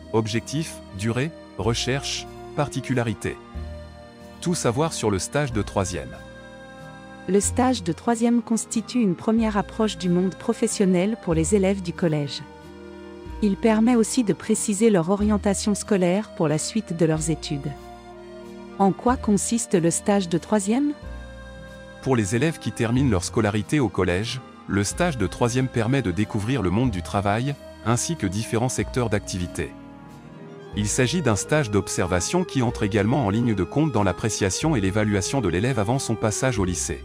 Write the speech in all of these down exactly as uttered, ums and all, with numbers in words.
objectifs, durée, recherche, particularités. Tout savoir sur le stage de troisième. Le stage de troisième constitue une première approche du monde professionnel pour les élèves du collège. Il permet aussi de préciser leur orientation scolaire pour la suite de leurs études. En quoi consiste le stage de troisième ? Pour les élèves qui terminent leur scolarité au collège, le stage de troisième permet de découvrir le monde du travail, ainsi que différents secteurs d'activité. Il s'agit d'un stage d'observation qui entre également en ligne de compte dans l'appréciation et l'évaluation de l'élève avant son passage au lycée.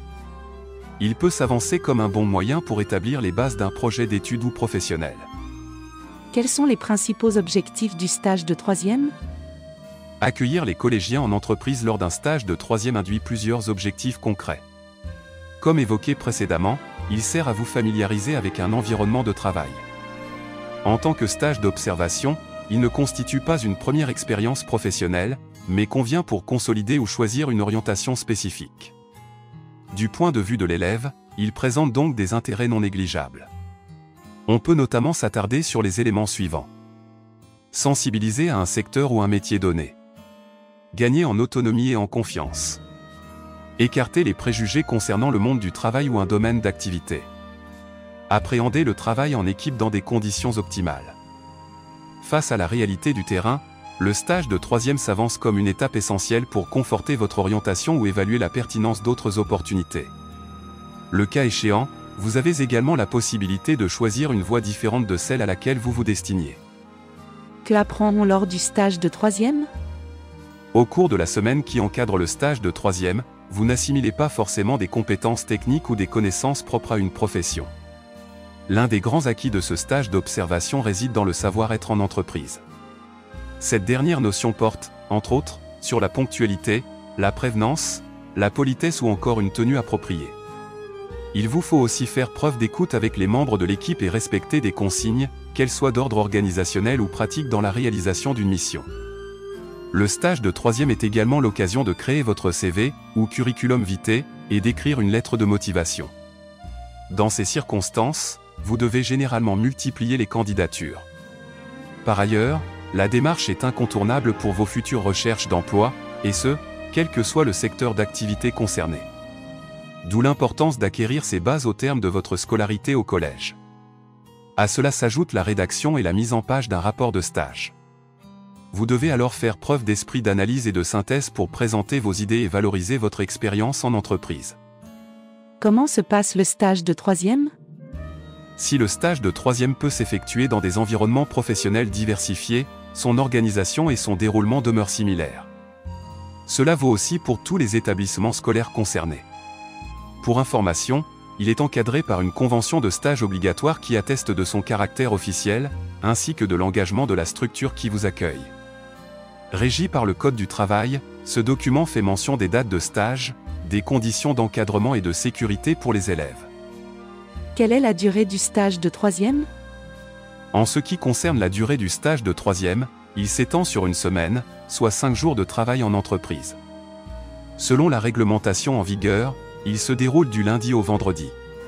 Il peut s'avancer comme un bon moyen pour établir les bases d'un projet d'études ou professionnel. Quels sont les principaux objectifs du stage de troisième ? Accueillir les collégiens en entreprise lors d'un stage de troisième induit plusieurs objectifs concrets. Comme évoqué précédemment, il sert à vous familiariser avec un environnement de travail. En tant que stage d'observation, il ne constitue pas une première expérience professionnelle, mais convient pour consolider ou choisir une orientation spécifique. Du point de vue de l'élève, il présente donc des intérêts non négligeables. On peut notamment s'attarder sur les éléments suivants. Sensibiliser à un secteur ou un métier donné. Gagner en autonomie et en confiance. Écarter les préjugés concernant le monde du travail ou un domaine d'activité. Appréhender le travail en équipe dans des conditions optimales. Face à la réalité du terrain, le stage de troisième s'avance comme une étape essentielle pour conforter votre orientation ou évaluer la pertinence d'autres opportunités. Le cas échéant, vous avez également la possibilité de choisir une voie différente de celle à laquelle vous vous destiniez. Que apprend-on lors du stage de troisième ? Au cours de la semaine qui encadre le stage de troisième, vous n'assimilez pas forcément des compétences techniques ou des connaissances propres à une profession. L'un des grands acquis de ce stage d'observation réside dans le savoir-être en entreprise. Cette dernière notion porte, entre autres, sur la ponctualité, la prévenance, la politesse ou encore une tenue appropriée. Il vous faut aussi faire preuve d'écoute avec les membres de l'équipe et respecter des consignes, qu'elles soient d'ordre organisationnel ou pratique dans la réalisation d'une mission. Le stage de troisième est également l'occasion de créer votre C V, ou curriculum vitae, et d'écrire une lettre de motivation. Dans ces circonstances, vous devez généralement multiplier les candidatures. Par ailleurs, la démarche est incontournable pour vos futures recherches d'emploi, et ce, quel que soit le secteur d'activité concerné. D'où l'importance d'acquérir ces bases au terme de votre scolarité au collège. À cela s'ajoute la rédaction et la mise en page d'un rapport de stage. Vous devez alors faire preuve d'esprit d'analyse et de synthèse pour présenter vos idées et valoriser votre expérience en entreprise. Comment se passe le stage de troisième ? Si le stage de troisième peut s'effectuer dans des environnements professionnels diversifiés, son organisation et son déroulement demeurent similaires. Cela vaut aussi pour tous les établissements scolaires concernés. Pour information, il est encadré par une convention de stage obligatoire qui atteste de son caractère officiel, ainsi que de l'engagement de la structure qui vous accueille. Régi par le Code du travail, ce document fait mention des dates de stage, des conditions d'encadrement et de sécurité pour les élèves. Quelle est la durée du stage de troisième ? En ce qui concerne la durée du stage de troisième, il s'étend sur une semaine, soit cinq jours de travail en entreprise. Selon la réglementation en vigueur, il se déroule du lundi au vendredi.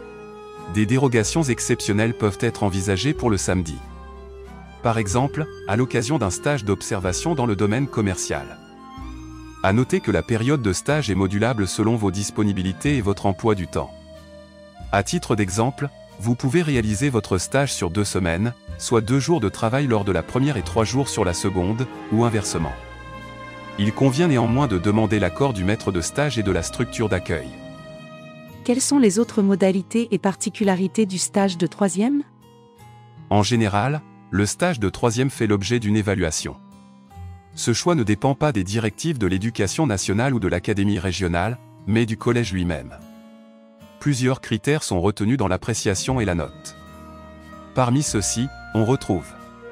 Des dérogations exceptionnelles peuvent être envisagées pour le samedi. Par exemple, à l'occasion d'un stage d'observation dans le domaine commercial. À noter que la période de stage est modulable selon vos disponibilités et votre emploi du temps. À titre d'exemple, vous pouvez réaliser votre stage sur deux semaines, soit deux jours de travail lors de la première et trois jours sur la seconde, ou inversement. Il convient néanmoins de demander l'accord du maître de stage et de la structure d'accueil. Quelles sont les autres modalités et particularités du stage de troisième ? En général, le stage de troisième fait l'objet d'une évaluation. Ce choix ne dépend pas des directives de l'Éducation nationale ou de l'Académie régionale, mais du collège lui-même. Plusieurs critères sont retenus dans l'appréciation et la note. Parmi ceux-ci, on retrouve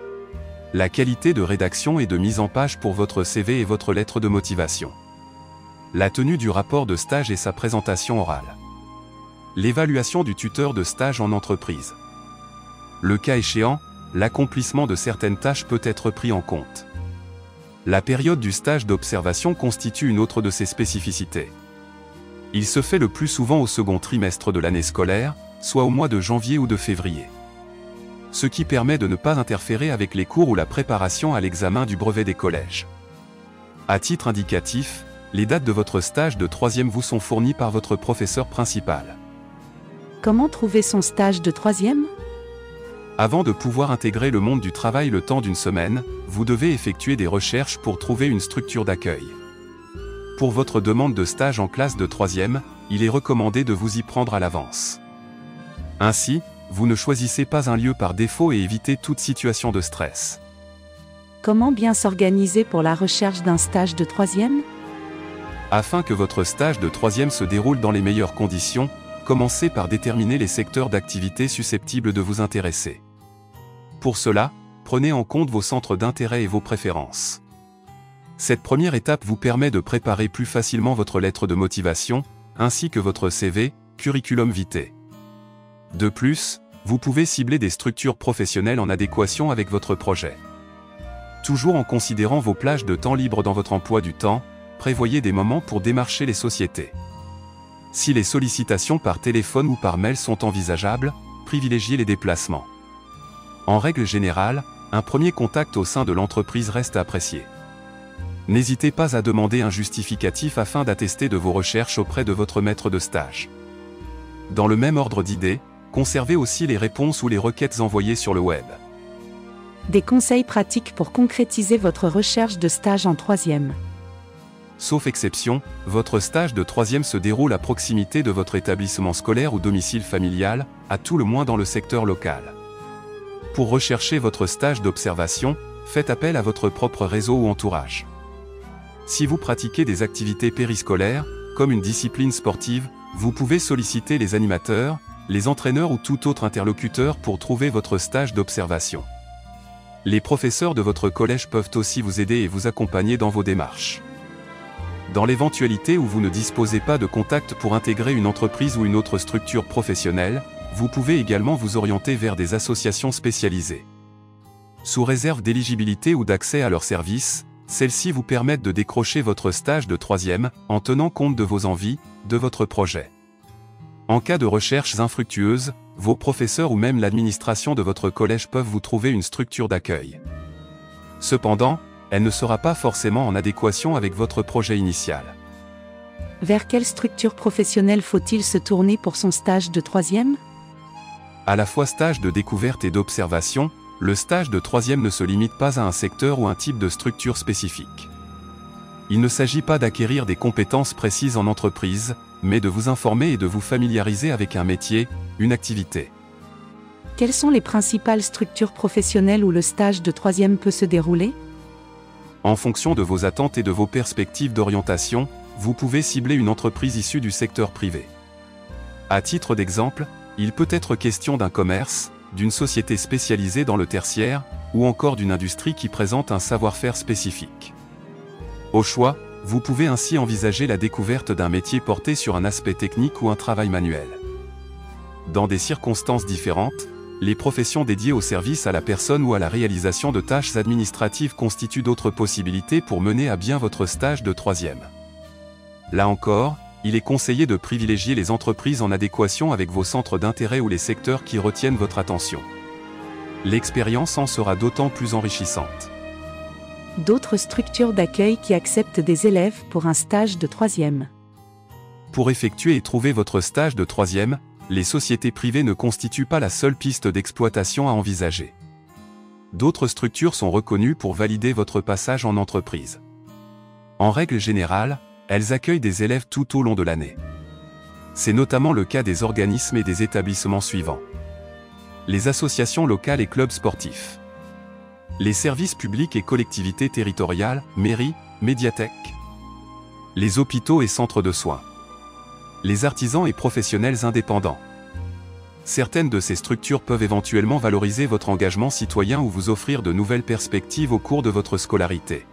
la qualité de rédaction et de mise en page pour votre C V et votre lettre de motivation, la tenue du rapport de stage et sa présentation orale, l'évaluation du tuteur de stage en entreprise. Le cas échéant, l'accomplissement de certaines tâches peut être pris en compte. La période du stage d'observation constitue une autre de ses spécificités. Il se fait le plus souvent au second trimestre de l'année scolaire, soit au mois de janvier ou de février. ce qui permet de ne pas interférer avec les cours ou la préparation à l'examen du brevet des collèges. À titre indicatif, les dates de votre stage de troisième vous sont fournies par votre professeur principal. Comment trouver son stage de troisième ? Avant de pouvoir intégrer le monde du travail le temps d'une semaine, vous devez effectuer des recherches pour trouver une structure d'accueil. Pour votre demande de stage en classe de troisième, il est recommandé de vous y prendre à l'avance. Ainsi, vous ne choisissez pas un lieu par défaut et évitez toute situation de stress. Comment bien s'organiser pour la recherche d'un stage de troisième ? Afin que votre stage de troisième se déroule dans les meilleures conditions, commencez par déterminer les secteurs d'activité susceptibles de vous intéresser. Pour cela, prenez en compte vos centres d'intérêt et vos préférences. Cette première étape vous permet de préparer plus facilement votre lettre de motivation, ainsi que votre C V, curriculum vitae. De plus, vous pouvez cibler des structures professionnelles en adéquation avec votre projet. Toujours en considérant vos plages de temps libre dans votre emploi du temps, prévoyez des moments pour démarcher les sociétés. Si les sollicitations par téléphone ou par mail sont envisageables, privilégiez les déplacements. En règle générale, un premier contact au sein de l'entreprise reste apprécié. N'hésitez pas à demander un justificatif afin d'attester de vos recherches auprès de votre maître de stage. Dans le même ordre d'idées, conservez aussi les réponses ou les requêtes envoyées sur le web. Des conseils pratiques pour concrétiser votre recherche de stage en troisième. Sauf exception, votre stage de troisième se déroule à proximité de votre établissement scolaire ou domicile familial, à tout le moins dans le secteur local. Pour rechercher votre stage d'observation, faites appel à votre propre réseau ou entourage. Si vous pratiquez des activités périscolaires, comme une discipline sportive, vous pouvez solliciter les animateurs, les entraîneurs ou tout autre interlocuteur pour trouver votre stage d'observation. Les professeurs de votre collège peuvent aussi vous aider et vous accompagner dans vos démarches. Dans l'éventualité où vous ne disposez pas de contact pour intégrer une entreprise ou une autre structure professionnelle, vous pouvez également vous orienter vers des associations spécialisées. Sous réserve d'éligibilité ou d'accès à leurs services, celles-ci vous permettent de décrocher votre stage de troisième, en tenant compte de vos envies, de votre projet. En cas de recherches infructueuses, vos professeurs ou même l'administration de votre collège peuvent vous trouver une structure d'accueil. Cependant, elle ne sera pas forcément en adéquation avec votre projet initial. Vers quelle structure professionnelle faut-il se tourner pour son stage de troisième ? À la fois stage de découverte et d'observation, le stage de troisième ne se limite pas à un secteur ou un type de structure spécifique. Il ne s'agit pas d'acquérir des compétences précises en entreprise, mais de vous informer et de vous familiariser avec un métier, une activité. Quelles sont les principales structures professionnelles où le stage de troisième peut se dérouler ? En fonction de vos attentes et de vos perspectives d'orientation, vous pouvez cibler une entreprise issue du secteur privé. À titre d'exemple, il peut être question d'un commerce, d'une société spécialisée dans le tertiaire, ou encore d'une industrie qui présente un savoir-faire spécifique. Au choix, vous pouvez ainsi envisager la découverte d'un métier porté sur un aspect technique ou un travail manuel. Dans des circonstances différentes, les professions dédiées au service à la personne ou à la réalisation de tâches administratives constituent d'autres possibilités pour mener à bien votre stage de troisième. Là encore, il est conseillé de privilégier les entreprises en adéquation avec vos centres d'intérêt ou les secteurs qui retiennent votre attention. L'expérience en sera d'autant plus enrichissante. D'autres structures d'accueil qui acceptent des élèves pour un stage de troisième. Pour effectuer et trouver votre stage de troisième, les sociétés privées ne constituent pas la seule piste d'exploitation à envisager. D'autres structures sont reconnues pour valider votre passage en entreprise. En règle générale, elles accueillent des élèves tout au long de l'année. C'est notamment le cas des organismes et des établissements suivants. Les associations locales et clubs sportifs. Les services publics et collectivités territoriales, mairies, médiathèques. Les hôpitaux et centres de soins. Les artisans et professionnels indépendants. Certaines de ces structures peuvent éventuellement valoriser votre engagement citoyen ou vous offrir de nouvelles perspectives au cours de votre scolarité.